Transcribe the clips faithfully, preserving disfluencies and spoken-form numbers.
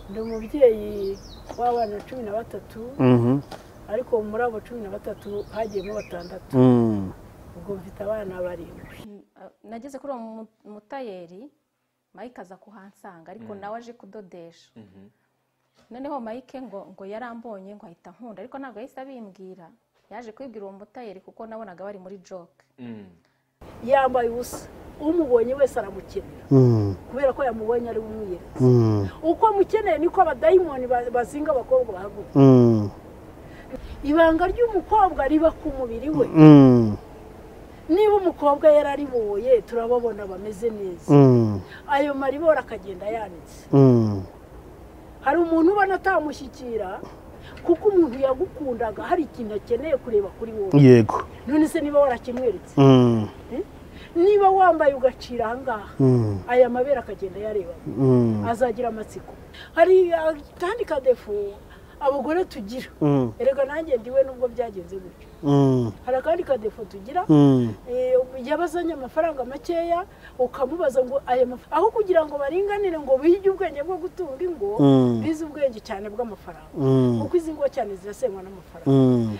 ndi umubyeyi w'abana cumi na batatu Mhm. ariko muri abo cumi na batatu hagiyemo batandatu Mm. ubwo mfite abana barindwi. nageze kuri uwo mutayeri Mike aza kuhansanga ariko nawe aje kudodesha. Noneho Mike ngo ngo yarambonye ngo ahita nkunda ariko ntabwo yahise abimbwira, yaje kwibwira uwo mutayeri kuko nabonaga bari muri joke. Yambaye ubusa umubonye wese aramukenera Mm. kubera ko yamubonye ari umwiyeretse. Mm. Uko mukeneye niko abadayimoni bazinga abakobwa bahaguruka. Mm. Ibanga ry'umukobwa riba ku mubiri we. Mm. Niba umukobwa yarariboye turababona bameze neza. Mm. Ayo maribora akagenda yanitse. Mm. Hari umuntu ubona atamushyikira kuko umuntu yagukundaga hari ikintu akeneye kureba kuri wowe. Yego. None se niba warakimweretse, Mm. niba wambaye ugacira ahangaha, Mm. aya mabere akagenda yareba, Mm. azagira amatsiko. Hari kandi kadefu abagore tugira, Mm. erega nanjye ndiwe nubwo byagenze gutyo. Mm. Hari akandi kadefu tugira, Mm. yabazanye amafaranga makeya ukamubaza ngo aya mafaranga, aho kugira ngo baringanire ngo bige ubwenge bwo gutunga ingo, Mm. bize ubwenge cyane bw'amafaranga, Mm. kuko izi ngo cyane zirasenywa n'amafaranga. Mm.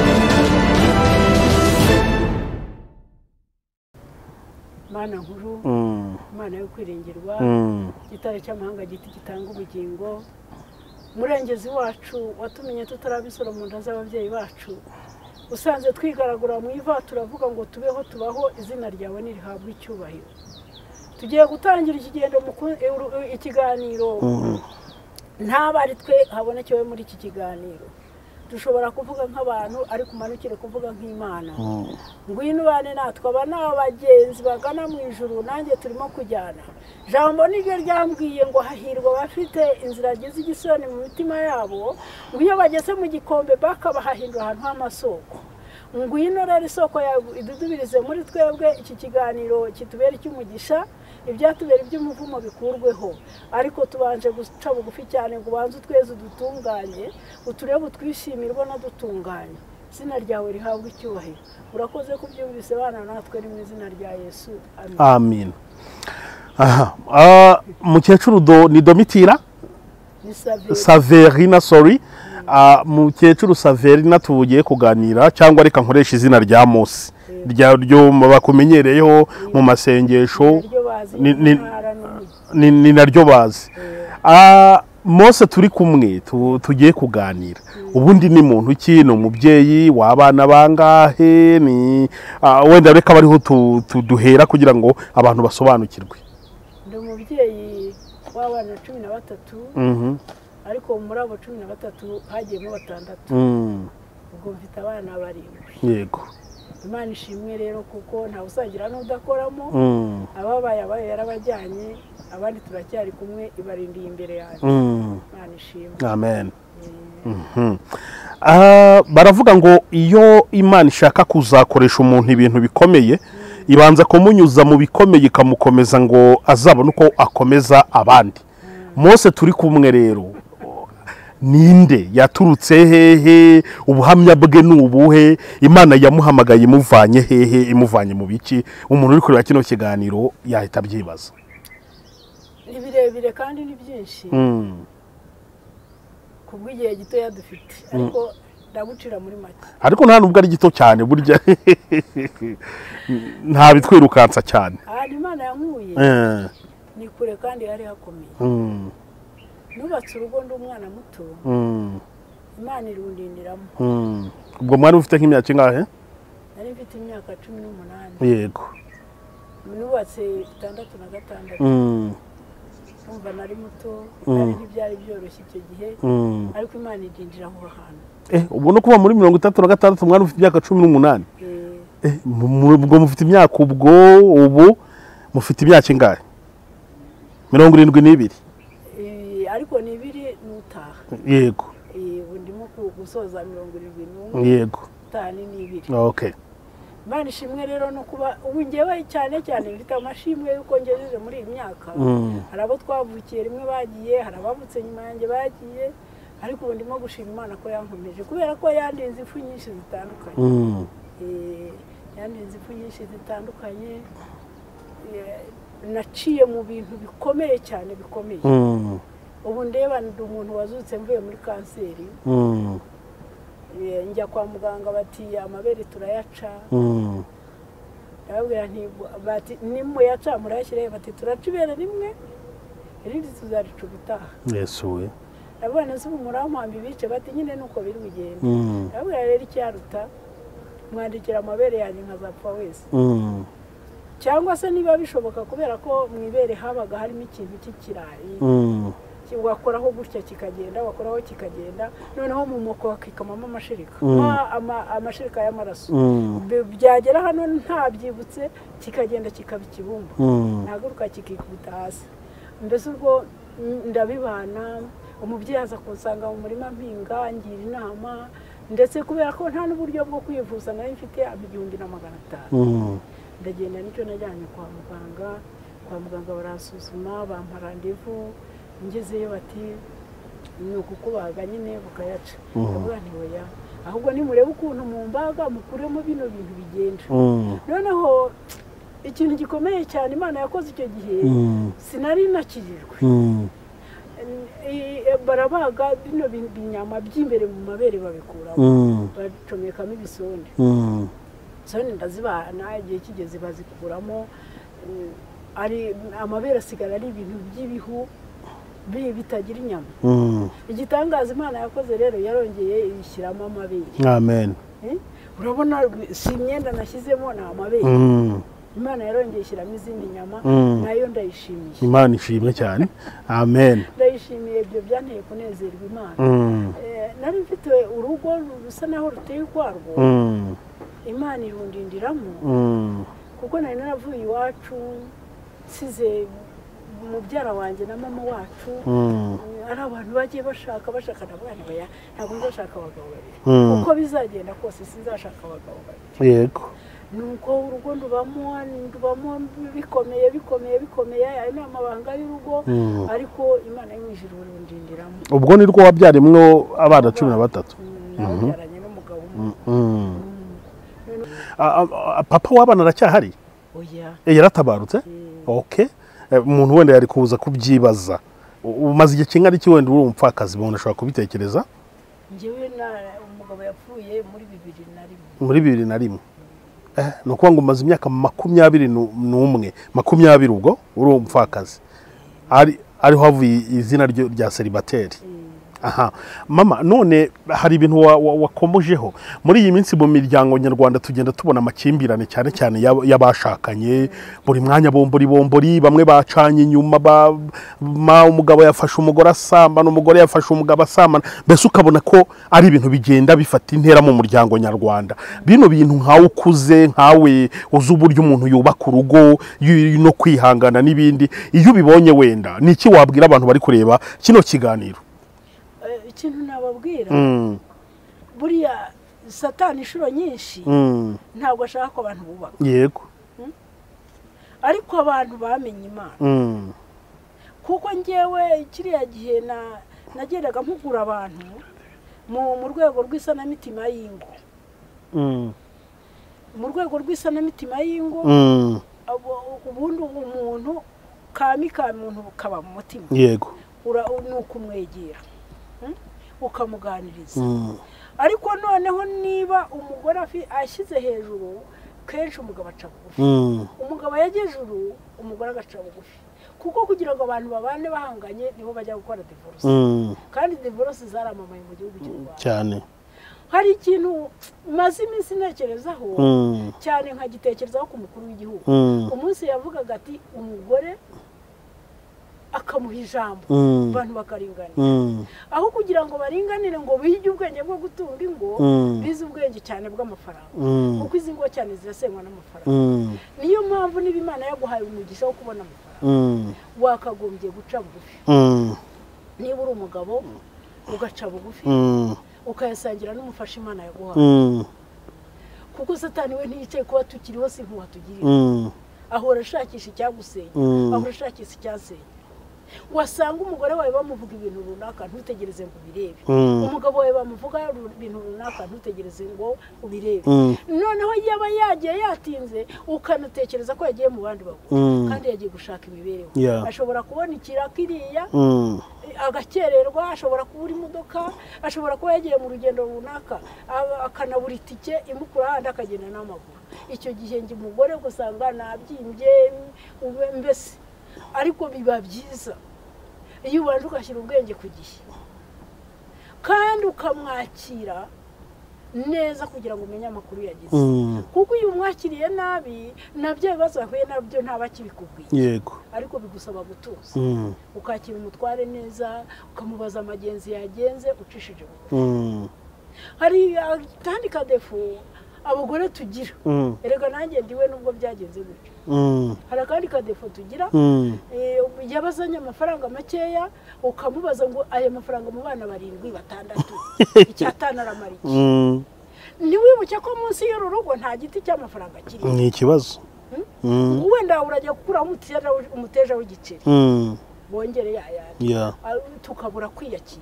Mana nkuru, Mm. Mana yo kwiringirwa, Mm. gitare cy'amahanga giti gitanga ubugingo, murengezi wacu watumenye tutarabisoro mu nda z'ababyeyi bacu, usanze twigaragura mu iva turavuga ngo tubeho tubaho, izina ryawe nirihabwe icyubahiro. Tugiye gutangira ikigendo mu ikiganiro, ntabari twe habonekewe muri iki kiganiro. Dushobora kuvuga nk'abantu ariko umanukire kuvuga nk'Imana. Ngwino bane natwe aba n'abagenzi bagana mu ijuru, nanjye turimo kujyana. Jambo niryo ryambwiye ngo hahirwa bafite inzira agize igisoni mu mitima yabo, ngo iyo bageze mu gikombe bakabahahindura ahantu h'amasoko. Ngwino rero isoko yawe idudubirize muri twebwe, iki kiganiro kitubera icy'umugisha, ibyatubera iby'umuvumo bikurweho. Ariko tubanje guca bugufi cyane ngo ubanze utweze udutunganye, uturebe utwishimire ubona dutunganye. Izina ryawe rihabwe icyubahiro. Urakoze kubyumvise bana natwe ni mu izina rya Yesu. Amen. Amen. Aha. Ah, mukecuru do ni Domitira? Ni Saverina. Saverina, sorry. Ah, mukecuru Saverina tugiye kuganira cyangwa reka nkoresha izina rya Mose. Rya ryo bakumenyereyeho mu masengesho. Ni ni ni naryo bazi. Ah, Mose turi kumwe tugiye kuganira. Ubundi ni muntu ki, no mubyeyi w'abana bangahe, ni wenda reka bariho tuduhera kugira ngo abantu basobanukirwe. Ndi umubyeyi w'abana cumi na batatu. Mhm. Ariko muri abo cumi na batatu hagiyemo batandatu. Mhm. Ubwo mfite abana barindwi. Yego. Imana ishimwe rero kuko nta usagira n'udakoramo. Mhm. Ababaye abaye yarabajyanye, abandi turacyari kumwe ibarindiye imbere yanjye. Mhm. Imana ishimwe. Amen. Mhm. Ah, baravuga ngo iyo Imana ishaka kuzakoresha umuntu ibintu bikomeye, ibanza kumunyuza mu bikomeye ikamukomeza ngo azabone uko akomeza abandi. Mose turi kumwe rero, ninde yaturutse hehe, ubuhamya bwe nubuhe, Imana yamuhamagaye imuvanye hehe, imuvanye mu biki? Umuntu uri kureba kino kiganiro yahita byibaza. Ni birebire kandi ni byinshi. Mm. Kubw'igihe gito yadufite, ariko ndabucira muri make. Ariko nta nubwo ari gito cyane burya. Nta bitwirukansa cyane. Ah, Imana yankuye. Eh. Ni kure kandi hari hakomeye. Mm. Nubatse urugo ndi umwana muto. Mm. Imana irundindiramo. Mm. Ubwo mwari ufite nk'imyaka ingahe? Nari mfite imyaka cumi n'umunani. Yego. Nubatse itandatu na gatandatu. Mm. Umva nari muto, kandi ntibyari byoroshye icyo gihe. Mm. Ariko Imana idindira aho hantu. Eh, ubwo no kuba muri mirongo itatu na gatandatu mwari ufite imyaka cumi n'umunani. Eh. Eh, ubwo mufite imyaka ubwo ubu mufite imyaka ingahe? mirongo irindwi n'ibiri. Eh, ariko ni ibiri n'utaha. Yego. Eh, ubu ndimo gusoza mirongo irindwi n'umwe. Yego. Tani ni ibiri. Okay. Imana ishimwe rero no kuba ubu ngewe cyane cyane mfite amashimwe yuko ngejeje muri iyi myaka. Hari abo twavukiye rimwe bagiye, hari abavutse nyuma yanjye bagiye, ariko ubu ndimo gushima Imana ko yankomeje kubera ko yandinze ifu nyinshi zitandukanye. Mm. Eh, yandinze ifu nyinshi zitandukanye. Naciye mu bintu bikomeye cyane bikomeye. Mm. ubu ndeba ndi umuntu wazutse mvuye muri kanseri Mm. Eh, njya kwa muganga bati amabere turayaca Mm. ndababwira nti bati nimuyaca murayashyiraho bati turaca ibere rimwe irindi tuzarica ubutaha Yesu we. ndabona se umurampambi bice bati nyine nuko biri bugenda Mm. ndabwira rero icyaruta mwandikira amabere yanjye nkazapfa wese Mm. cyangwa se niba bishoboka kubera ko mu ibere habaga harimo ikintu cy'ikirayi Mm. wakoraho gutya kikagenda wakoraho kikagenda noneho mu moko hakikamamo amashirika Mm. Ma- ama- amashirika y'amaraso Mm. Bi- byagera hano ntabyibutse kikagenda kikaba ikibumba Mm. ntaguruka kikikubita hasi mbese ubwo mm, ndabibana umubyeyi aza kunsanga mu murima mpinga ngira inama ndetse kubera ko nta n'uburyo bwo kwivuza nari mfite igihumbi na magana atanu Mm. ndagenda nicyo najyanye kwa muganga kwa muganga barasuzuma bampa randevu ngezeyo bati ni ukukubaga nyine bukayaca ndavuga nti oya ahubwo nimurebe ukuntu mu mbaga mukuremo bino bintu bigenda Mm. noneho ikintu gikomeye cyane Imana yakoze icyo gihe Mm. sinari nakirirwe Mm. I- i- barabaga bino bin- binyama by'imbere mu mabere babikuramo Mm. bacomekamo ibisonde Mm. sonde ndazibana igihe kigeze bazikuramo eh, ari amabere asigara ari ibintu by'ibihu bi- bitagira inyama Mm. igitangaza Imana yakoze rero yarongeye ishyiramo amabere Amen. Eh? urabona si imyenda nashyizemo ni amabere Mm. Imana yarongeye ishyiramo izindi nyama Mm. nayo ndayishimiye Imana ishimwe cyane. Amen. ndayishimiye ibyo byanteye kunezerwa Imana Mm. Eh, nari mfite urugo rusa naho ruteye ukwarwo Mm. Imana irundindiramo Mm. kuko nari naravuye iwacu nsize mubyara wanjye na mama wacu Mm. ari abantu bagiye bashaka bashaka n'abana baya ntabwo nzashaka abagabo babiri Mm. uko bizagenda kose sinzashaka abagabo babiri Yego. nuko urugo ndubamo ndubamo bikomeye bikomeye bikomeye ayo ni amabanga y'urugo Mm. ariko Imana yo mu ijuru irundindiramo Ubwo ni rwo wabyarimwo abana cumi na batatu. nabyaranye n'umugabo umwe Mm. A- a- a- Papa w'abana aracyahari? oya Eh, yaratabarutse? Okay. Eh, umuntu wenda yari kuza kubyibaza. U- Umaze igihe kingana iki wenda uri umupfakazi umuntu ashobora kubitekereza? njyewe na umugabo yapfuye muri bibiri na rimwe Muri bibiri na rimwe. Eh, ni ukuvuga ngo umaze imyaka makumyabiri nu- n'umwe makumyabiri ubwo uri umupfakazi. Ari ariho havuye izina ryo rya celibateri. Aha, mama none hari ibintu wa- wa- wakomojeho muri iyi minsi mu miryango nyarwanda tugenda tubona amakimbirane cyane cyane y'ab- y'abashakanye buri mwanya bombori bombori bamwe bacanye inyuma ba, ma umugabo yafashe umugore asambana umugore yafashe umugabo asambana mbese ukabona ko ari ibintu bigenda bifata intera mu muryango nyarwanda bino bintu nkawe ukuze nkawe uzi uburyo umuntu yubaka urugo yu- no kwihangana n'ibindi iyo ubibonye wenda ni iki wabwira abantu bari kureba kino kiganiro? Eh, ikintu nababwira Mm. buriya satani inshuro nyinshi Mm. ntabwo ashaka ko abantu bubaka Yego. ariko abantu bamenye Imana Mm. kuko njyewe kiriya gihe na nagendaga mpugura abantu mu mu rwego rw'isanamitima y'ingo Mm. mu rwego rw'isanamitima y'ingo Mm. abo- ubundi umuntu kami ka muntu kaba mu mutima Yego. ura ni ukumwegera hmm? ukamuganiriza Mm. ariko noneho niba umugore afi- ashyize hejuru kenshi umugabo aca bugufi Mm. umugabo yajya ejuru umugore agaca bugufi kuko kugira ngo abantu babane bahanganye nibo bajya gukora divorce Mm. kandi divorce zaramamaye mu gihugu cy'u Rwanda Cyane. hari ikintu maze iminsi ntekerezaho Mm. cyane nkagitekerezaho ku mukuru w'igihugu Mm. umunsi yavugaga ati umugore akamuha ijambo Mm. abantu bakaringanira Mm. aho kugira ngo baringanire ngo bige ubwenge bwo gutunga ingo Mm. bize ubwenge cyane bw'amafaranga Mm. kuko izi ngo cyane zirasenywa n'amafaranga Mm. niyo mpamvu niba Imana yaguhaye umugisha wo kubona amafaranga Mm. wakagombye guca bugufi Mm. niba uri umugabo ugaca bugufi Mm. ukayasangira n'umufasha Imana yaguhaye Mm. kuko satani we ntiyicaye kuba tukiriho si nkuwa tugirira Mm. ahora ashakisha icyagusenya Mm. ahora ashakisha icyasenya wasanga umugore wawe bamuvuga ibintu runaka ntutegereze ngo ubirebe umugabo wawe bamuvuga ibintu runaka ntutegereze ngo ubirebe noneho yaba yagiye yatinze ukanatekereza ko yagiye mu bandi bagore kandi yagiye gushaka imibereho ashobora kubona ikirakiriya agakererwa ashobora kubura imodoka ashobora kuba yagiye mu rugendo runaka akanabura itike imukura ahandi akagenda n'amaguru icyo gihe ngi umugore gusanga nabyimbye mbese ariko biba byiza iyo ubanje ugashyira ubwenge ku gihe kandi ukamwakira neza kugira ngo umenye amakuru yagize kuko iyo umwakiriye nabi nabyo bibazo ahuye nabyo ntaba akibikubwiye yego ariko bigusaba gutuza ukakira umutware neza ukamubaza amagenzi yagenze ucishije hari kandi kadefu abagore tugira erega nanjye ndiwe nubwo byagenze gutyo hari akandi kadefo tugira yabazanye amafaranga makeya ukamubaza ngo aya mafaranga mu bana barindwi batandatu icyatana aramara iki ntiwibuke ko munsi y'uru rugo nta giti cy'amafaranga kiri ni ikibazo wenda urajya gukuraho umuteja w'igiceri bongere yayandi tukabura kwiyakira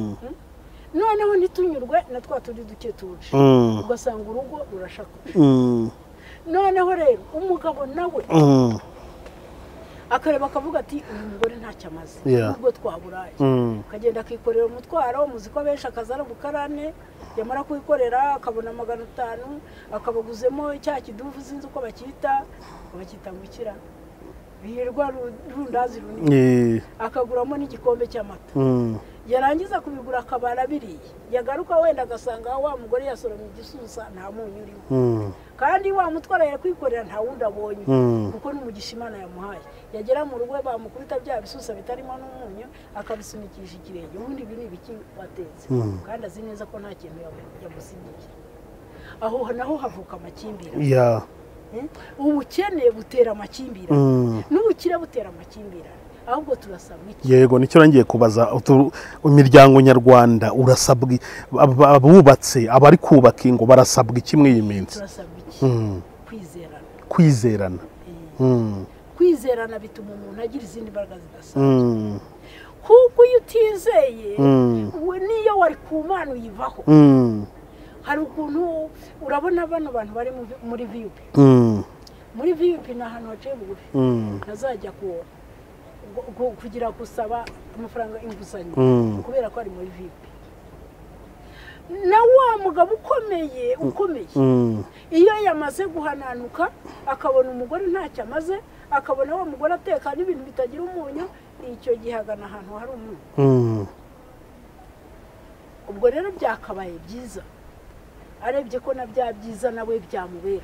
noneho ntitunyurwe na twa turi duke tuje ugasanga urugo rurashakuje noneho rero umugabo nawe akareba akavuga ati uyu mugore ntacyo amaze nubwo twaburaye akagenda akikorera umutwaro muzi ko benshi akazara bukarane yamara kuyikorera akabona magana atanu akabaguzemo cya kiduvu sinzi uko bakita bakita ngukira birirwa rundazi runini akaguramo n'igikombe cy'amata yarangiza kubigura akabara biriye yagaruka wenda agasanga wa mugore yasoromye igisusa nta munyu urimo kandi wa mutwara yakwikorera nta wundi abonye kuko n'umugisha Imana yamuhaye yagera mu rugo bamukubita bya bisusa bitarimo n'umunyu akabisunikisha ikirenge ubundi ibi ni ibiki watetse kandi azi neza ko nta kintu yamusigiye aho naho havuka amakimbirane ubukene butera amakimbirane n'ubukire butera amakimbirane ahubwo turasaba iki yego nicyo rangiye kubaza imiryango nyarwanda urasabwa abubatse abari kubaka ingo barasabwa iki muri iyi minsi turasabwa iki kwizerana kwizerana kwizerana bituma umuntu agira izindi mbaraga zidasanzwe kuko iyo utizeye niyo wari ku Mana uyivaho hari ukuntu urabona bano bantu bari muri V I P muri V I P ni ahantu haciye bugufi ntazajya kugira gusaba amafaranga inguzanyo kubera ko ari muri V I P na wa mugabo ukomeye ukomeye iyo yamaze guhananuka akabona umugore ntacyo amaze akabona wa mugore ateka n'ibintu bitagira umunyu icyo gihagana ahantu hari umunyu ubwo rero byakabaye byiza arebye ko na bya byiza nawe byamubera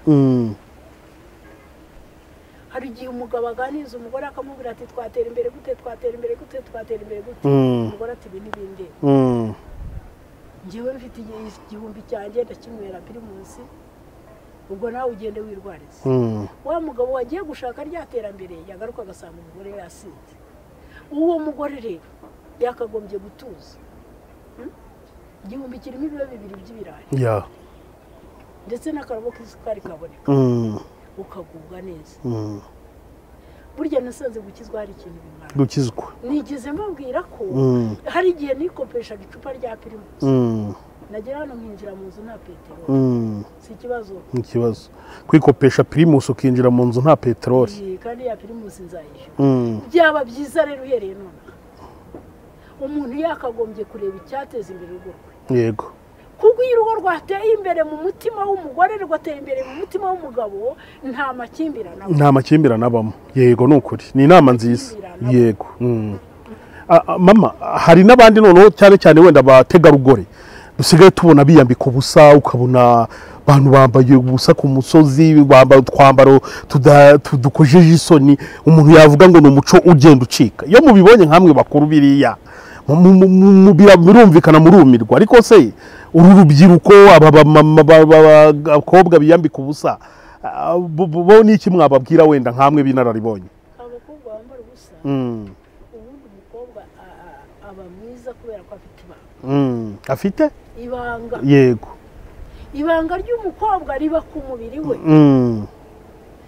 hari igihe umugabo aganiriza umugore akamubwira ati twatera imbere gute twatera imbere gute twatera imbere gute umugore ati ibi n'ibindi njyewe mfite igihumbi cyanjye ndakinywera pirimusi ubwo nawe ugende wirwariza wa mugabo wagiye gushaka ryaterambere yagaruka agasanga umugore yasinze uwo mugore rero yakagombye gutuza igihumbi kirimo ibiro bibiri by'ibirayi ndetse n'akarabo k'isukari kaboneka ukagubwa neza burya nasanze gukizwa hari ikintu bimara gukizwa nigeze mbabwira ko hari igihe nikopeshaga icupa rya pirimusi nagera hano nkinjira mu nzu nta peteroli si ikibazo ni ikibazo kwikopesha pirimusi ukinjira mu nzu nta peteroli kandi ya pirimusi nzayishyura byaba byiza rero uhereye none umuntu yakagombye kureba icyateza imbere urugo rwe yego kuko iyo urugo rwateye imbere mu mutima w'umugore rwateye imbere mu mutima w'umugabo nta makimbirane nta makimbirane abamo yego ni ukuri ni inama nziza yego mama hari n'abandi noneho cyane cyane wenda abategarugori dusigaye tubona biyambika ubusa ukabona abantu bambaye ubusa ku musozi bambaye utwambaro tudukojeje isoni umuntu yavuga ngo ni umuco ugenda ucika iyo mubibonye nkamwe bakuru biriya birumvikana murumirwa ariko se uru rubyiruko abakobwa biyambika ubusa bo n'iki mwababwira wenda nkamwe binararibonye abakobwa bambara ubusa ubundi umukobwa aba mwiza kubera ko afite ibanga afite ibanga yego ibanga ry'umukobwa riba ku mubiri we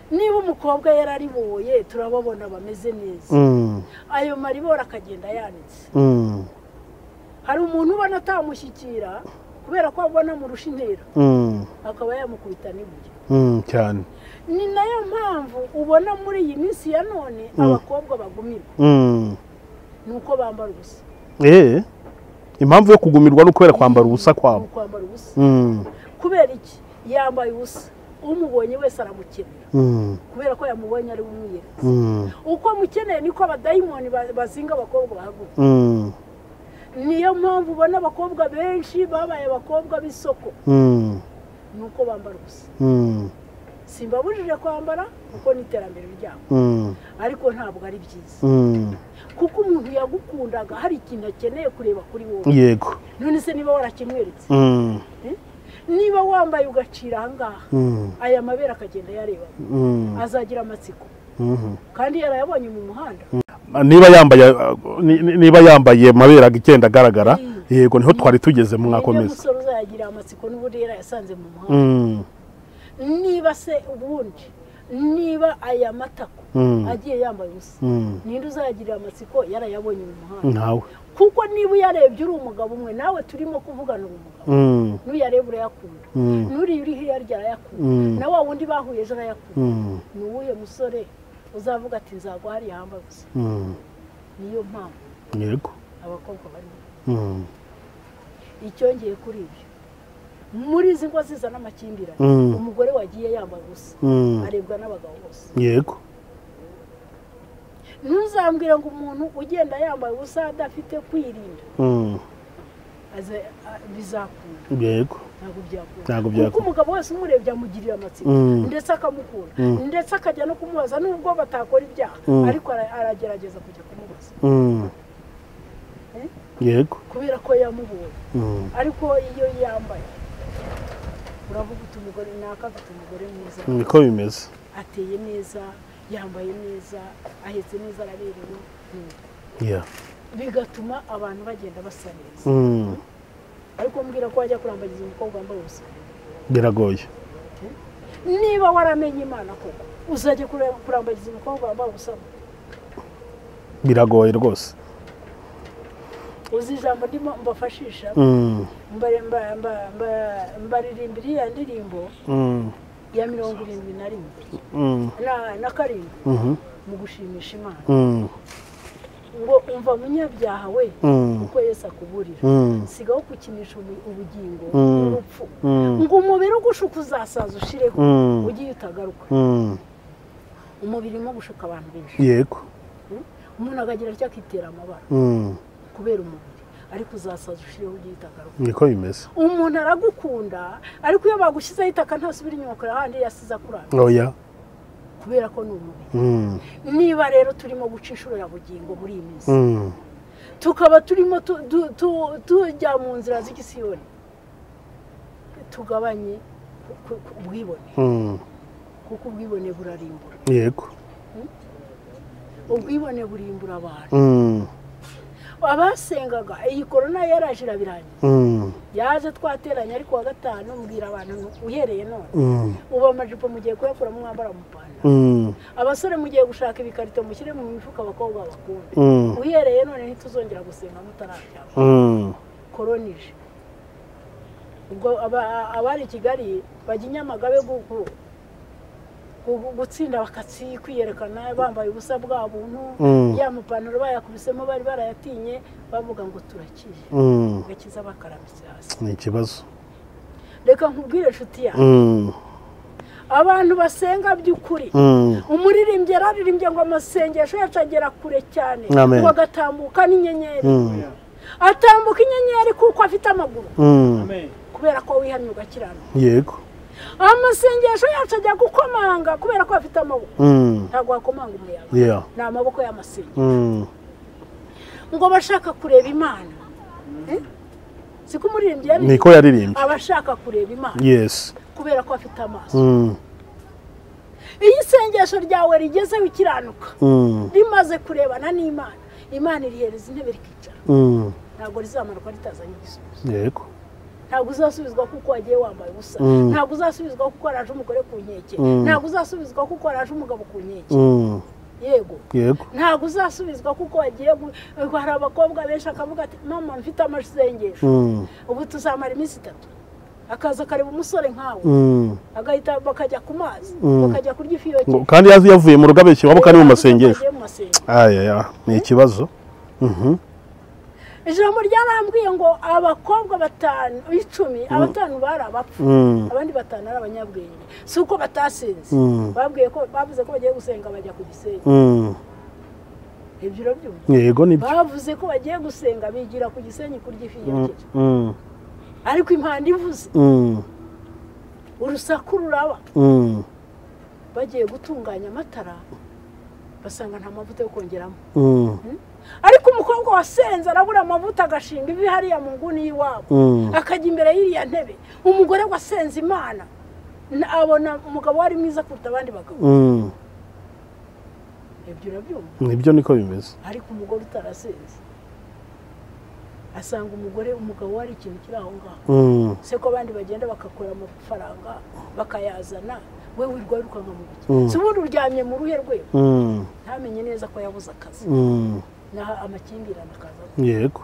niba umukobwa yarariboye turababona bameze neza ayo maribora akagenda yanitse hari umuntu ubona atamushyikira kubera ko abona murusha intera akaba yamukubita n'ibuye cyane ni nayo mpamvu ubona muri iyi minsi ya none abakobwa bagumirwa nuko bambara ubusa eh impamvu yo kugumirwa no kubera kwambara ubusa kwabo kwambara ubusa kubera iki yambaye ubusa umubonye wese aramukenera kubera ko yamubonye ari umwiyeretse uko mukeneye niko abadayimoni bazinga abakobwa bahaguruka niyo mpamvu ubona abakobwa benshi babaye abakobwa b'isoko nuko bambara ubusa simbabujije kwambara kuko n'iterambere ryabo ariko ntabwo ari byiza kuko umuntu yagukundaga hari ikintu akeneye kureba kuri wowe yego none se niba warakimweretse niba wambaye ugacira ahangaha aya mabere akagenda yareba azagira amatsiko kandi yarayabonye mu muhanda niba yambaye niba yambaye mabere agenda agaragara yego niho twari tugeze mu mwakomeza umusore uzayagira amatsiko n'ubundi yarayasanze mu muhanda niba se ubundi niba aya matako agiye yambaye ubusa ninde uzayagirira amatsiko yarayabonye mu muhanda nawe kuko niba uyarebye uri umugabo umwe nawe turimo kuvugana umugabo n'uyareba urayakunda n'uriya uri hirya arayakunda na wa wundi bahuye ejo arayakunda ni uwuhe musore uzavuga ati nzagwa hariya hambaye ubusa niyo mpamvu yego abakobwa barimo icyongeye kuri ibyo muri izi ngo zizana amakimbirane umugore wagiye yambaye ubusa arebwa n'abagabo bose yego ntuzambwire ngo umuntu ugenda yambaye ubusa adafite kwirinda bizakunda yego ntabwo byakunda kuko umugabo wese umurebye amugirira amatsiko ndetse akamukunda ndetse akajya no kumubaza nubwo batakora ibyaha ariko aragerageza kujya kumubaza yego kubera ko yamubonye ariko iyo yambaye uravuga uti umugore naka afite umugore mwiza niko bimeze ateye neza yambaye neza ahetse neza araberewe yeah bigatuma abantu bagenda basa neza ariko mbwira ko wajya kurambagiza umukobwa wambaye ubusa biragoye niba waramenye Imana koko uzajya kurambagiza umukobwa wambaye ubusa biragoye rwose uzi ijambo ndimo mbafashisha mbaririmbira iya ndirimbo ya mirongo irindwi na rimwe na karindwi mu gushimisha Imana ngo umva munyabyaha we kuko Yesu akuburira sigaho kukinisha ubugingo n'urupfu ngo umubiri ugushuka uzasaza ushireho ugiye utagaruka umubiri urimo gushuka abantu benshi yego umuntu akagira icyo akitera amabara kubera umubiri ariko uzasaza ushireho ugiye utagaruka niko bimeze umuntu aragukunda ariko iyo bagushyizeho itaka ntasubira inyuma kure ahandi yasize akuranga oya kubera ko ni umubiri niba rero turimo guca inshuro ya bugingo muri iyi minsi tukaba turimo tujya mu nzira z'igisiyoni tugabanye ubwibone kuko ubwibone burarimbura yego ubwibone burimbura abantu abasengaga iyi korona yaraje irabirangiza yaje twateranye ariko wa gatanu mbwira abantu uhereye none ubu amajipo mugiye kuyakuramo mwambara umupanda abasore mugiye gushaka ibikarito mushyire mu mifuka abakobwa bakunde uhereye none ntituzongera gusenga mutararyama koronije ubwo abari i Kigali bajya i Nyamagabe gutsinda bakatsi kwiyerekana bambaye ubusa bwa buntu ya mupantaro bayakubisemo bari barayatinye bavuga ngo turakije gakiza bakarambitse hasi ni ikibazo reka nkubwire inshuti yawe abantu basenga by'ukuri umuririmbyi yararirimbye ngo amasengesho yacu agera kure cyane ngo agatambuka n'inyenyeri atambuka inyenyeri kuko afite amaguru kubera ko wihamye ugakiranuka yego amasengesho yacu ajya gukomanga kubera ko afite amaboko ntabwo wakomanga umuyaga ni amaboko y'amasengesho ngo bashaka kureba Imana siko umuririmbyi yari niko yaririmbye abashaka kureba Imana yes kubera ko afite amaso iyo isengesho ryawe rigezeho ikiranuka rimaze kurebana n'Imana Imana irihereza intebe rikicara ntabwo rizamanuka ritazanye igisubizo yego ntabwo uzasubizwa kuko wagiye wambaye ubusa ntabwo uzasubizwa kuko waraje umugore ku nkeke ntabwo uzasubizwa kuko waraje umugabo ku nkeke yego yego ntabwo uzasubizwa kuko wagiye hari abakobwa benshi akavuga ati mama mfite amasengesho ubu tuzamara iminsi itatu akaza akareba umusore nkawe agahita bakajya ku mazi bakajya kurya ifi yokeje kandi yazi yavuye mu rugo abeshye wabo kandi mu masengesho aya ni ikibazo ijambo ryarambwiye ngo abakobwa batanu icumi abatanu bari abapfu abandi batanu ari abanyabwenge si uko batasenze babwiye ko bavuze ko bagiye gusenga bajya ku Gisenyi ibyo urabyumva yego nibyo bavuze ko bagiye gusenga bigira ku Gisenyi kurya ifi yokeje ariko impanda ivuze urusaku ruraba bagiye gutunganya amatara basanga nta mavuta yo kongeramo ariko umukobwa wasenze arabura amavuta agashinga ivi hariya mu nguni y'iwabo akajya imbere y'iriya ntebe umugore wasenze Imana abona umugabo wari mwiza kuruta abandi bagabo ibyo urabyumva nibyo niko bimeze ariko umugore utarasenze asanga umugore umugabo wari ikintu kiri aho ngaho se ko abandi bagenda bakakora amafaranga bakayazana we wirwa wirukanka mu biki si ubundi uryamye mu ruhe rwe ntamenye neza ko yabuze akazi naho amakimbirane akaza yego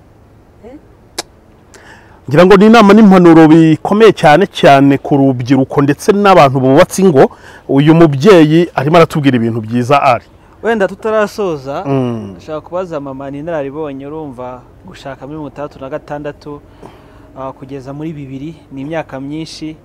ngira ngo ni inama n'impanuro bikomeye cyane cyane ku rubyiruko ndetse n'abantu bubatse ingo uyu mubyeyi arimo aratubwira ibintu byiza ari wenda tutarasoza ndashaka kubaza mama ni nararibonye urumva gushaka muri mirongo itandatu na gatandatu kugeza muri bibiri ni imyaka myinshi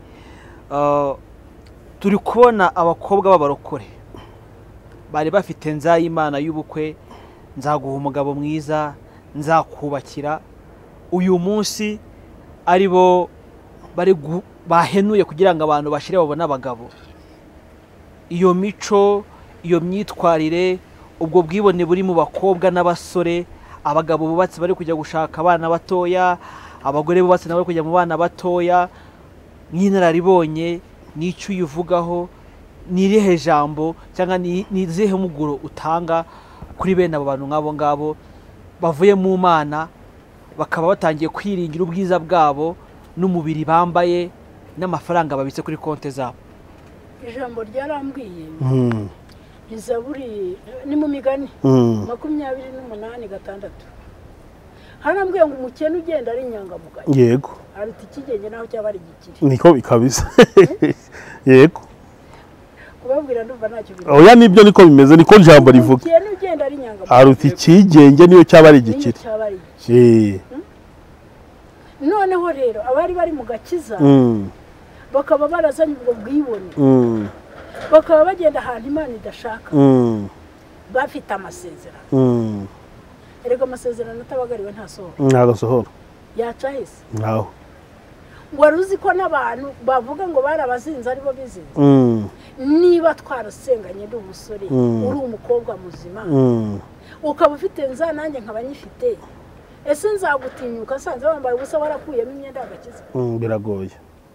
turi kubona abakobwa b'abarokore bari bafite nzayimana y'ubukwe nzaguha umugabo mwiza nzakubakira uyu munsi ari bo bari bahenuye kugira ngo abantu bashire babone abagabo iyo mico iyo myitwarire ubwo bwibone buri mu bakobwa n'abasore abagabo bubatse bari kujya gushaka abana batoya abagore bubatse nabo kujya mu bana batoya n'inararibonye n'icyo uyivugaho n'irihe jambo cyangwa n'izihe muguro utanga kuri bene abo bantu nk'abo ngabo bavuye mu Mana bakaba batangiye kwiringira ubwiza bwabo n'umubiri bambaye n'amafaranga babitse kuri konti zabo ijambo ryarambwiye Izaburi ni mu migani makumyabiri n'umunani gatandatu harambwiye ngo umukene ugenda ari inyangamugayo yego aruta ikigenge naho cyaba ari igikiri niko bikabisa yego kubabwira ndumva ntacyo bivuga oya nibyo niko bimeze niko jambo rivuga umukene ugenda ari inyangamugayo aruta ikigenge niyo cyaba ari igikiri eh noneho rero abari bari mu gakiza bakaba barazanye ubwo bwibone bakaba bagenda ahantu Imana idashaka bafite amasezerano erega amasezerano atabagariwe ntasohora ntagasohora yaca hese naho wari uzi ko n'abantu bavuga ngo barabazinze aribo bizinze niba twarasenganye ndi umusore uri umukobwa muzima ukaba ufite nza nanjye nkaba nyifite ese nzagutinyuka nsanze wambaye ubusa warakuyemo imyenda y'agakiza biragoye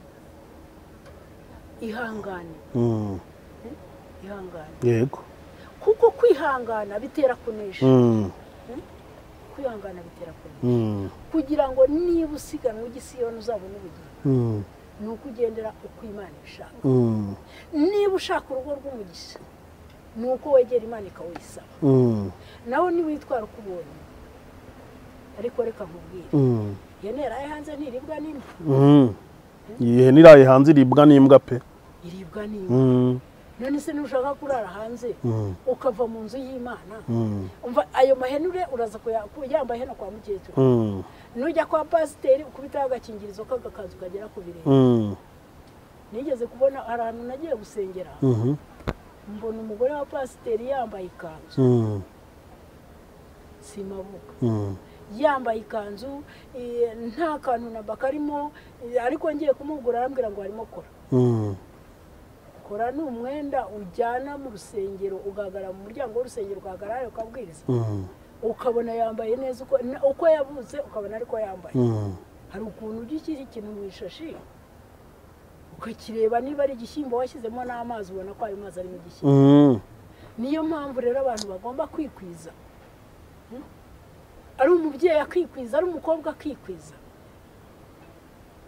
ihangane ihangane yego kuko kwihangana bitera kunesha kwihangana bitera kunesha kugira ngo niba usiganwe igisiyoni uzabona ubugingo ni uko ugendera uko Imana ishaka niba ushaka urugo rw'umugisha ni uko wegera Imana ikawisaba nawe niwitwara uko ubonye ariko reka nkubwire ihene iraye hanze ntiribwa n'imbwa ihene iraye hanze iribwa n'imbwa pe iribwa n'imbwa none se nushaka kurara hanze ukava mu nzu y'Imana umva ayo mahenure uraza kuyamba heno kwa mukecuru nujya kwa pasiteri ukubitaho agakingirizo k'agakazu kagera ku birenge nigeze kubona ahantu nagiye gusengera mbona umugore wa pasiteri yambaye ikanzu simabuka yambaye ikanzu nta kantu namba karimo ariko ngiye kumugura arambwira ngo harimo kora kora ni umwenda ujyana mu rusengero ugahagarara mu muryango w'urusengero ugahagarara ukabwiriza ukabona yambaye neza uko yabuze ukabona ariko yambaye hari ukuntu ujya ushyira ikintu mu ishashi ukakireba niba ari igishyimbo washyizemo n'amazi ubona ko ayo mazi arimo igishyimbo niyo mpamvu rero abantu bagomba kwikwiza ari umubyeyi akikwiza ari umukobwa akikwiza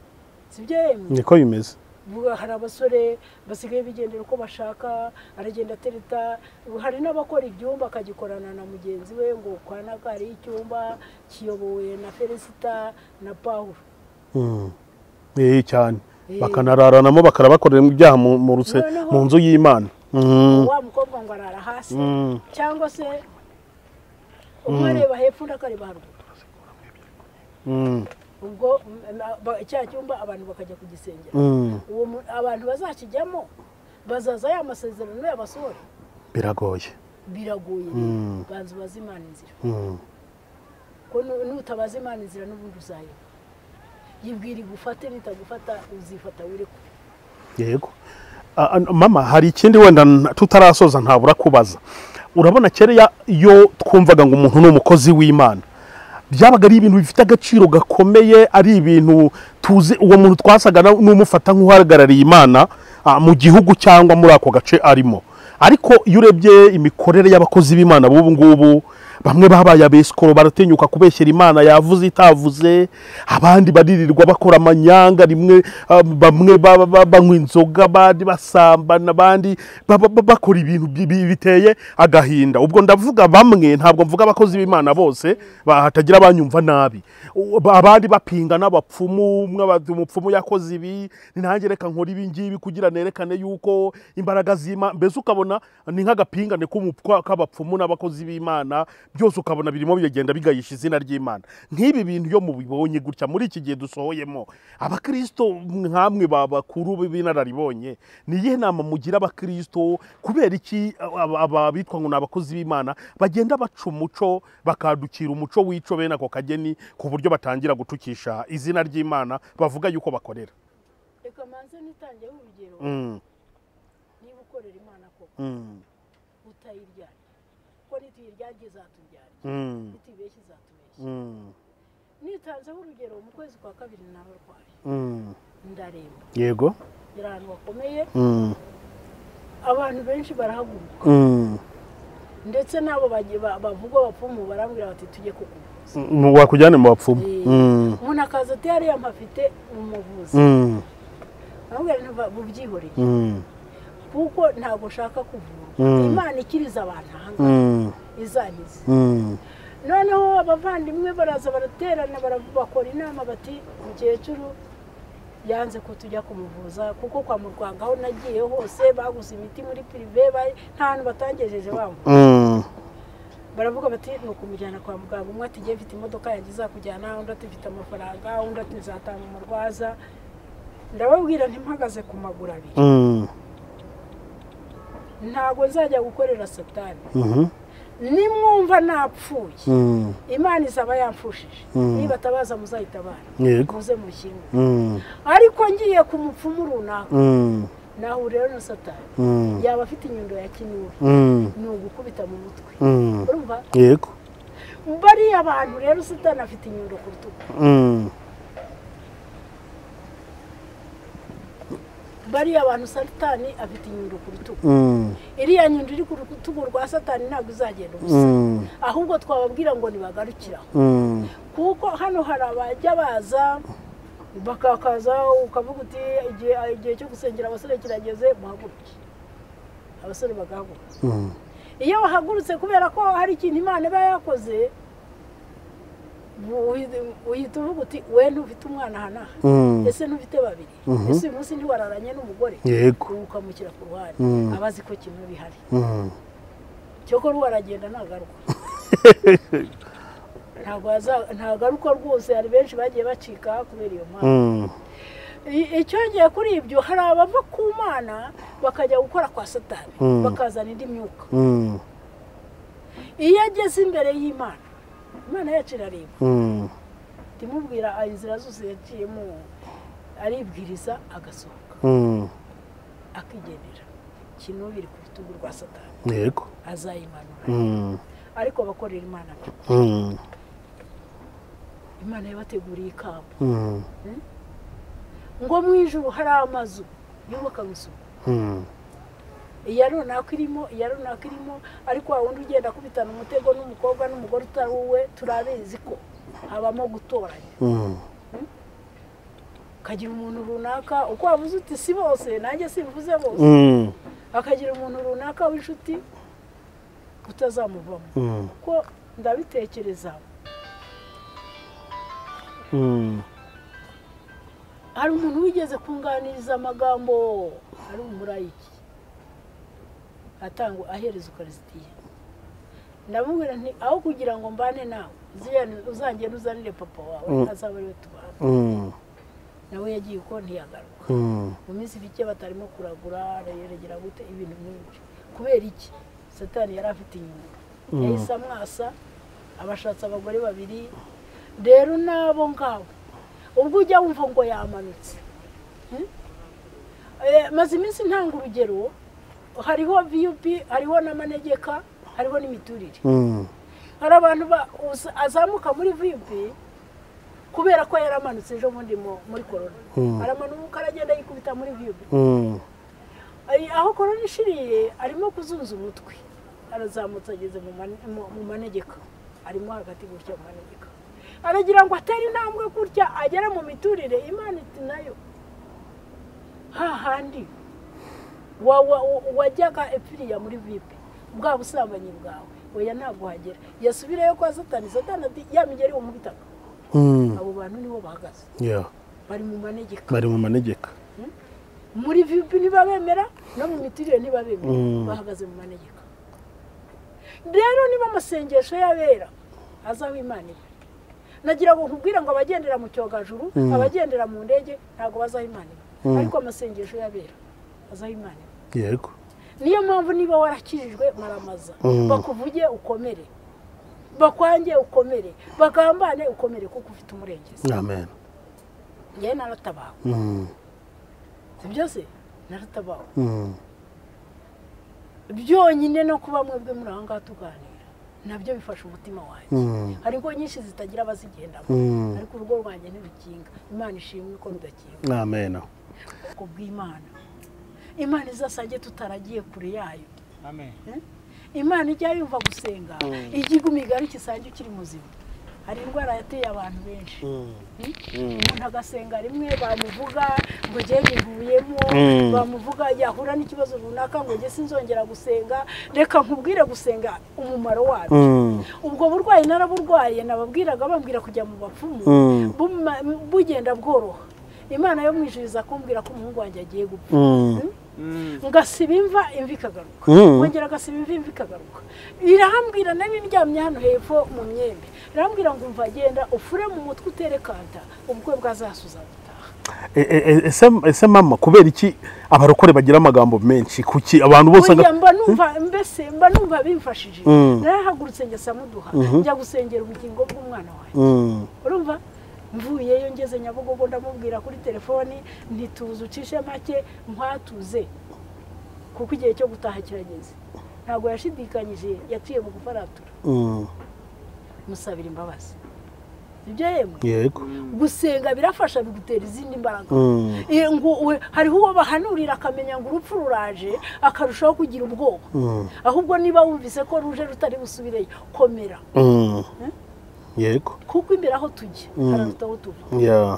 sibyo yemwe niko bimeze hari abasore basigaye bigendera uko bashaka aragenda atereta hari n'abakora ibyumba akagikorana na mugenzi we ngo kwa naka hari icyumba kiyobowe na Felicita na Paul eh cyane bakanararanamo bakarabakorera ibyaha mu ruse mu nzu y'Imana wa mukobwa ngo arara hasi cyangwa se umureba hepfo ndakareba haruguru ubwo cya cyumba abantu bakajya kugisengera uwo abantu bazakijyamo bazaza ya masezerano y'abasore biragoye biragoye banzu bazimana inzira ko nutabaza imana inzira n'ubundi uzayo yibwira igufate nitagufata uzifata wireko yego mama hari ikindi wenda tutarasoza ntabura kubaza urabona kera iyo twumvaga ngo umuntu ni umukozi w'Imana byabaga ari ibintu bifite agaciro gakomeye ari ibintu tuzi uwo muntu twasaga n'umufata nk'uhagarariye Imana mu gihugu cyangwa muri ako gace arimo ariko iyo urebye imikorere y'abakozi b'Imana b'ubu ngubu bamwe babaye abesikoro baratinyuka kubeshyera Imana yavuze itavuze abandi baririrwa bakora amanyanga rimwe bamwe banywa inzoga abandi basambana abandi bakora ibintu biteye agahinda ubwo ndavuga bamwe ntabwo mvuga abakozi b'Imana bose bahatagira abanyumva nabi abandi bapinga n'abapfumu umupfumu yakoze ibi nanjye reka nkora ibi ngibi kugira nerekane yuko imbaraga z'Imana mbese ukabona ni nk'agapingane k'abapfumu n'abakozi b'Imana byose ukabona birimo bigenda bigayisha izina ry'Imana nk'ibi bintu yo mubibonye gutya muri iki gihe dusohoyemo abakristo nkamwe babakuru b'inararibonye ni iyihe nama mugira abakristo kubera iki ababitwa ngo n'abakozi b'Imana bagenda baca umuco bakadukira umuco w'ico bene ako kageni ku buryo batangira gutukisha izina ry'Imana bavuga yuko bakorera reka manze nitangiye urugero niba ukorera Imana ko utayiryanye ko nituyiryagiye zaturyanye nitibeshye zatubeshye nitanzeho urugero mu kwezi kwa kabiri n'abarwayi ndaremba yego yari ahantu bakomeye abantu benshi barahaguruka ndetse nabo bavuga abapfumu barambwira bati tujye kukuvuza wakujyane mu bapfumu umuntu akaza ati hariya mpafite umuvuzi barambwira nti bubyihoreye kuko ntabwo ushaka kuvura Imana ikiriza abantu ahangaha izankiza noneho abavandimwe baraza baraterana bakora inama bati mukecuru yanze ko tujya kumuvuza kuko kwa murwanga aho nagiye hose baguze imiti muri prive nta hantu batangejeje bamvu baravuga bati ni ukumujyana kwa muganga umwe ati ngiye mfite imodoka yanjye izakujyana undi ati mfite amafaranga undi ati nzatanga umurwaza ndababwira ntimpagaze ku maguru abiri ntabwo nzajya gukorera Satani nimwumva napfuye Imana izaba yamfushije niba atabaza muzayitabara muze mushyingo ariko ngiye ku mupfumu runaka naho rero na Satani yaba afite inyundo ya kinuri ni ugukubita mu mutwe urumva yego bariya abantu rero Satani afite inyundo ku rutugu bariya abantu Satani afite inyundo ku rutugu iriya nyundo iri ku rutugu rwa Satani ntabwo izagenda ubusa ahubwo twababwira ngo nibagarukiraho kuko hano hari abajya baza bakakaza ukavuga uti igihe cyo gusengera abasore kirageze muhaguruke abasore bagahaguruka iyo bahagurutse kubera ko hari ikintu Imana iba yakoze uhita uvuga uti we ntufite umwana aha n'aha ese ntufite babiri ese uyu munsi ntiwararanye n'umugore ukamukira ku ruhande abazi ko kimwe bihari cyokora waragenda ntagaruka ntagaruka rwose hari benshi bagiye bacika kubera iyo mpamvu icyongeye kuri ibyo hari abava ku Mana bakajya gukora kwa Satani bakazana indi myuka iyo ageze imbere y'Imana Imana yacu irareba timubwira inzira zose yaciyemo aribwiriza agasohoka akigendera kinubiri ku rutugu rwa Satani yego azayimanura ariko abakorera Imana Imana yabateguriye ikamba ngo mu ijuru hari amazu yubaka gusuka iya runaka irimo iya runaka irimo ariko wa wundi ugenda kubitana umutego n'umukobwa n'umugore utari uwe turabizi ko habamo gutoranya akagira umuntu runaka uko wavuze uti si bose nanjye simvuze bose Mm. akagira umuntu runaka w'inshuti utazamuvamo Mm. kuko ndabitekereza Mm. hari umuntu wigeze kunganiriza amagambo ari umurayiki atanga ahereza ukarisitiya ndamubwira nti aho kugira ngo mbane nawe uzangenda uzanire papa wawe azaba ariwe tubana Mm. nawe yagiye uko ntiyagaruka Mm. mu minsi bike batarimo kuragura yeregera gute ibintu nk'ibyo kubera iki satani yari afite inyuma yahise amwasa abashatse abagore babiri rero nabo ngabo ubwo ujya wumva ngo yamanutse maze iminsi ntanga urugero hariho viyupi hariho n'amanegeka hariho n'imiturire hari abantu azamuka muri viyupi kubera ko yaramanutse ejo bundi muri korona aramanuka aragenda yikubita muri viyupi aho korona ishiriye arimo kuzunza umutwe arazamutse ageze mu manegeka arimo hagati gutya mu manegeka aragira ngo atere intambwe gutya agera mu miturire imana iti nayo hahandi wajyaga epfiriya muri vipi bwa busambanyi bwawe oya ntabwo hagera yasubireyo kwa satani satani ati ya migeri wo mu bitaka abo bantu nibo bahagaze bari mu manegeka bari mu manegeka muri vipi ntibabemera no mu miturire ntibabemera bahagaze mu manegeka rero niba amasengesho y'abera azaho imana iwe nagira ngo nkubwire ngo abagendera mu cyogajuru abagendera mu ndege ntabwo bazaho imana iwe ariko amasengesho y'abera azaho imana iwe yego niyo mpamvu niba warakijijwe maramaza bakuvuge ukomere bakwange ukomere bagambane ukomere kuko ufite umurengezi amen njye naratabawe si byose naratabawe byonyine no kuba mwebwe muri aha ngaha tuganira nabyo bifasha umutima wanjye hariho nyinshi zitagira abazigendamo ariko urugo rwanjye ntirukinga imana ishimwe ko rudakinga amen ubwo bw'imana imana izasange tutaragiye kure yayo imana ijya yumva gusenga ijya iguma igari isange ukiri muzima hari indwara yateye abantu benshi umuntu agasenga rimwe bamuvuga ngo njye ngivuyemo bamuvuga yahura n'ikibazo runaka ngo njye sinzongera gusenga reka nkubwire gusenga umumaro wabyo ubwo burwayi naraburwaye nababwiraga bambwira kujya mu bapfumu bugenda bworoha imana yo mwijuriza kumbwira ko umuhungu wanjye agiye gupfa ngasiba imva imva ikagaruka wongera agasiba imva imva ikagaruka irahambwira nari ndyamye hano hepfo mu myembe irahambwira ngo umva agenda ufure mu mutwe utere kanta ubukwe bwazasuza gutaha ese mama kubera iki abarokore bagira amagambo menshi kuki abantu bose mba numva mbese mba numva bimfashije narahagurutse njya samuduha njya gusengera ubugingo bw'umwana wanjye urumva mvuyeyo ngeze Nyabugogo ndamubwira kuri telefoni ntituze ucishe make nkwatuze kuko igihe cyo gutaha kirageze ntabwo yashidikanyije yaciye mu gufaratura musabira imbabazi ibyo yemwe yego gusenga birafasha bigutera izindi mbaraga hariho uwo bahanurira akamenya ngo urupfu ruraje akarushaho kugira ubwoba ahubwo niba wumvise ko ruje rutari busubireyo komera yego kuko imbere aho tujya hararuta aho tuva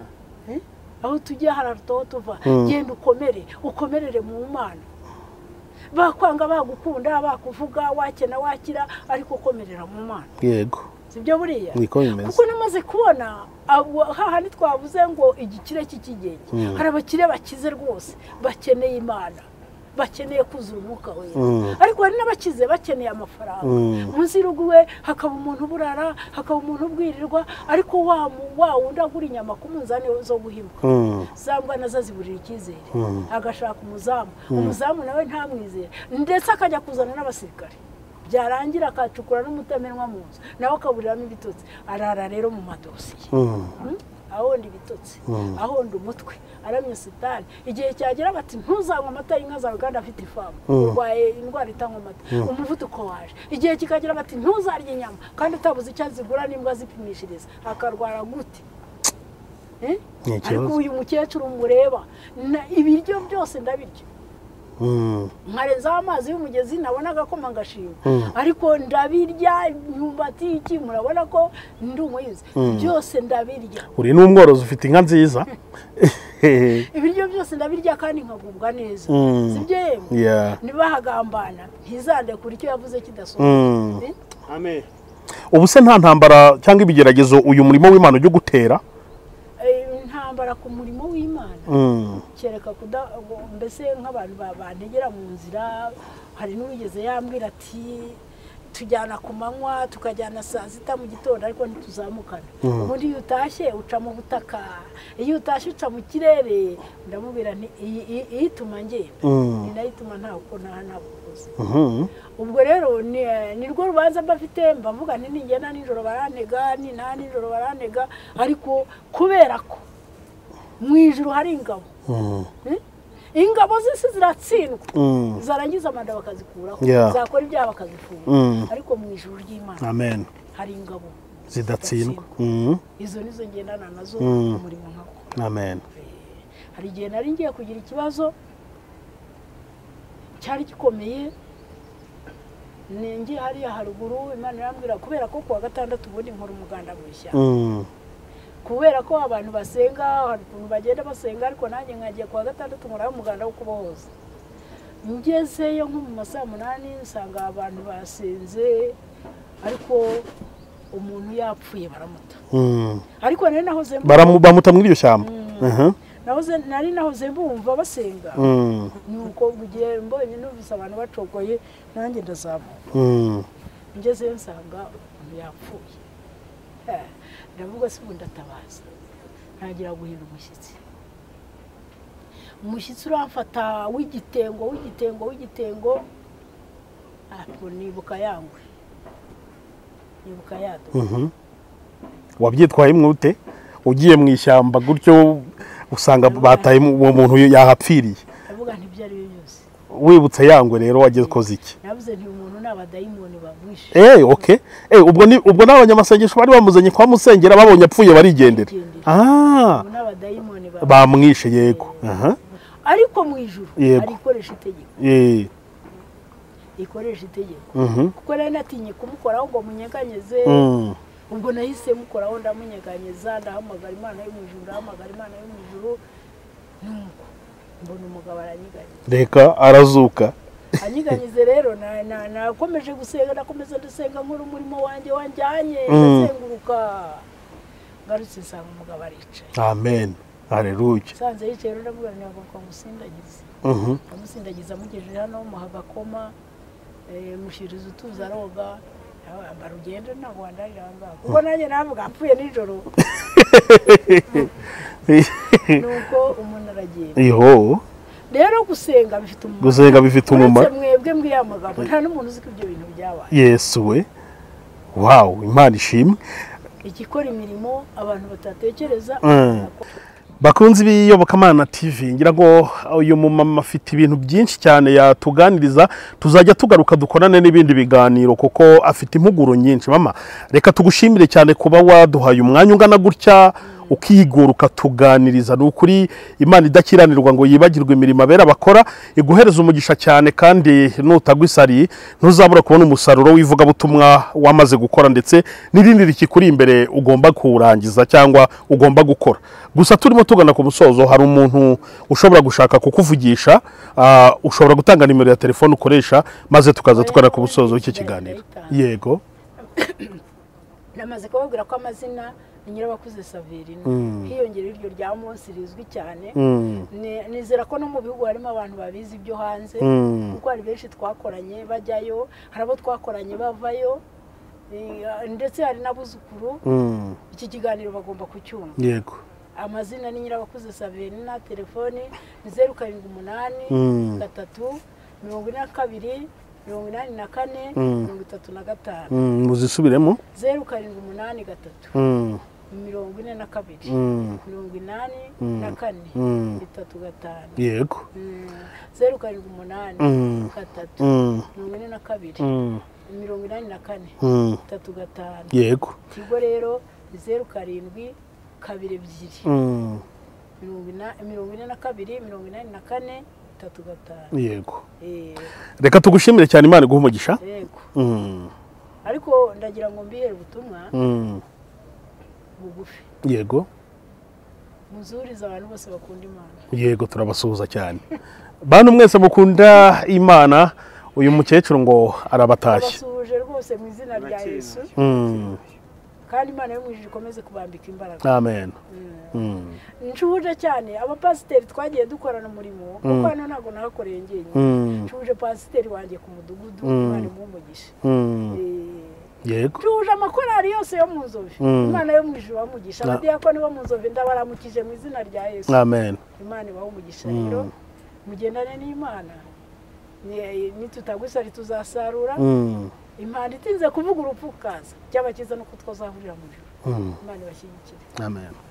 aho tujya hararuta aho tuva genda ukomere ukomerere mu mana bakwanga bagukunda bakuvuga wakena wakira ariko ukomerera mu mana yego sibyo buriya kuko namaze kubona hahandi twavuze ngo igikire cy'ikigenge hari abakire bakize rwose bakeneye imana bakeneye kuzura umwuka we ariko hari n'abakize bakeneye amafaranga munsi y'urugo we hakaba umuntu burara hakaba umuntu ubwirirwa ariko wa wundi agura inyama ku munzani zo guhimwa zambwa nazo ziburira icyizere agashaka umuzamu umuzamu nawe ntamwizere ndetse akajya kuzana n'abasirikare byarangira akacukura n'umutamenwa mu nzu nawe akaburiramo ibitotsi arara rero mu madosiye ahonda ibitotsi ahonda umutwe aramye sitani igihe cyagera bati ntuzanywe amata y'inka zawe kandi afite ifamu urwaye indwara itanywa amata umuvuduko waje igihe kikagera bati ntuzarye inyama kandi utabuze icyo zigura n'imbwa zipimishiriza akarwara gute ariko uyu mukecuru mureba ibiryo byose ndabirya nkarenzaho amazi y'umugezi nabona agakoma ngashima ariko ndabirya imyumbati iki murabona ko ndi umuhinzi byose ndabirya. Uri n'umworozi ufite inka nziza. Ibiryo byose ndabirya kandi nkagubwa neza sibyo yemwe nibahagambana ntizande kuri icyo yavuze kidasobanutse. Amen. Ubu se nta ntambara cyangwa ibigeragezo uyu murimo w'Imana ujye gutera? Intambara ku murimo w'Imana kereka kuda mbese nk'abantu bantegera mu nzira. Hari n'uwigeze yambwira ati tujyana ku manywa tukajyana saa sita mu gitondo ariko ntituzamukana. Ubundi iyo utashye uca mu butaka, iyo utashye uca mu kirere. Ndamubwira nti iyi ituma ngenda ni nayo ituma nta uko nta nabukoze. Ubwo rero ni rwo rubanza mbafite mbavuga nti ningenda nijoro barantega ni nta nijoro barantega ariko kubera ko mu ijuru hari ingabo. Ingabo zose ziratsindwa zarangiza amanda bakazikuraho zakora ibyaha bakazifunga ariko mu ijuru ry'Imana amen hari ingabo zidatsindwa. Izo nizo ngendana nazo umurimo nkako. Amen. Hari igihe nari ngiye kugira ikibazo cyari gikomeye ngiye hariya haruguru Imana irambwira kubera ko kuwa gatandatu ubundi nkora umuganda mu ishyamba kubera ko abantu basenga hari ukuntu bagenda basenga ariko nanjye nkagiye kuwa gatandatu nkora umuganda wo kubohoza. Ngezeyo nko mu masaha munani nsanga abantu basenze ariko umuntu yapfuye baramuta ariko nari nahoze bamuta muri iryo shyamba. nahoze nari nahoze mbumva basenga nuko bugiye mbonye numvise abantu bacogoye nanjye ndazamuka. Ngezeyo nsanga umuntu yapfuye ndavuga se ubundi atabaza ntagira guhinda umushyitsi. Umushyitsi uramfata w'igitengo w'igitengo w'igitengo ariko nibuka yangwe nibuka yado. Wabyitwaye mwute ugiye mu ishyamba gutyo usanga bataye uwo muntu yahapfiriye? Ndavuga nti byari byose. Wibutse yangwe rero wageze koze iki? Navuze nti umuntu n'abadayimoni bagwishe. Eh okay. Eh ubwo ni ubwo n'abanyamasengesho bari bamuzanye kwa musengera babonye apfuye barigendera. Ah. N'abadayimoni bamwishe yego. Aha. Ariko mu ijuru ari ikoresha itegeko. Eh. Ikoresha itegeko. Kuko rero natinye kumukoraho ngo munyeganyeze. Ubwo nahise mukoraho ndamunyeganyeza ndahamagara Imana yo mu ijuru ndahamagara Imana yo mu ijuru nuko mbona umugabo aranyiganye. Reka arazuka. Anyiganyize rero na nakomeje gusenga nakomeza dusenga nkuru umurimo wanjye wanjyanye ndazenguruka ngarutse nsanga umugabo aricaye. Amen. Haleluya. Sanze yicaye rero ndavuga ngo kwa musindagiza. Mhm. Amusindagiza mugejeje hano muhagakoma eh mushiriza utuza roga barugendo ntabwo wandarira ngaho kuko nanjye navuga apfuye nijoro. Nuko umuntu aragenda. Iho. Rero gusenga bifite umumaro. Gusenga bifite umumaro. Mwebwe mbiyamagambo nta n'umuntu uzi ko ibyo bintu byabaye. Yesu we. Wow, Imana ishimwe. Ikikora imirimo abantu batatekereza. Bakunzi b'iyobokamana T V ngira ngo uyu mumama afite ibintu byinshi cyane yatuganiriza tuzajya tugaruka dukorane n'ibindi biganiro kuko afite impuguro nyinshi. Mama reka tugushimire cyane kuba waduhaye umwanya ungana gutya ukigura ukatuganiriza. N'ukuri Imana idakiranirwa ngo yibagirwe imirimo abera bakora iguhereza umugisha cyane kandi nutagwisari ntuzabura kubona umusaruro w'ivuga butumwa wamaze gukora ndetse n'irindi rikikuri imbere ugomba kurangiza cyangwa ugomba gukora. Gusa turimo tugana ku musozo hari umuntu ushobora gushaka kukuvugisha uh, ushobora gutanga nimero ya telefone ukoresha maze tukaza tukana ku musozo w'iki kiganiro. Yego. Namaze kubabwira ko amazina Nyirabakuze Saverina hiyongera iryo rya munsi rizwi cyane. Nizera ko no mu bihugu harimo abantu babizi ibyo hanze kuko ari benshi twakoranye bajyayo hari abo twakoranye bavayo ndetse hari n'abuzukuru. Iki kiganiro bagomba kucyumva. Yego. Amazina ni Nyirabakuze Saverina, telefoni ni zeru karindwi umunani gatatu mirongo ine na kabiri mirongo inani na kane mirongo itatu na gatanu. Muzisubiremo zeru karindwi umunani gatatu mirongo ine na kabiri mirongo inani na kane itatu gatanu. Yego. zeru karindwi umunani gatatu mirongo ine na kabiri mirongo inani na kane itatu gatanu. Yego. Tigo rero zeru karindwi kabiri ebyiri mirongo ine na kabiri mirongo inani na kane itatu gatanu yego Eh, reka tugushimire cyane Imana iguhe umugisha yego Mm, ariko ndagira ngo mbihere ubutumwa mm, bugufi yego muzurize abantu bose bakunda Imana. yego turabasuhuza cyane bantu mwese mukunda Imana uyu mukecuru ngo arabatashye Abasuhuje rwose mu izina rya Yesu Mm, kandi Imana yo mu ijuru ikomeze kubambika imbaraga. amen Mm, Nshuje cyane abapasiteri twagiye dukorana umurimo kuko hano ntabwo nahakoreye njyenyine. mm, Nshuje pasiteri wanjye ku mudugudu Mm. Imana imumugisha. mm, Eh, yego Nshuje amakorari yose yo mu Nzove Mm. Imana yo mu ijuru bamugisha Na- abadiyakoni bo mu Nzove ndabaramukije mu izina rya Yesu. amen Imana ibahe umugisha Mm. rero mugendane n'Imana Ni- nitutagusari tuzasarura Mm, impanda itinze kuvuga urupfu kaza cyabakiza no kutwazahurira mu ijuru mm, Imana ibashyigikire amen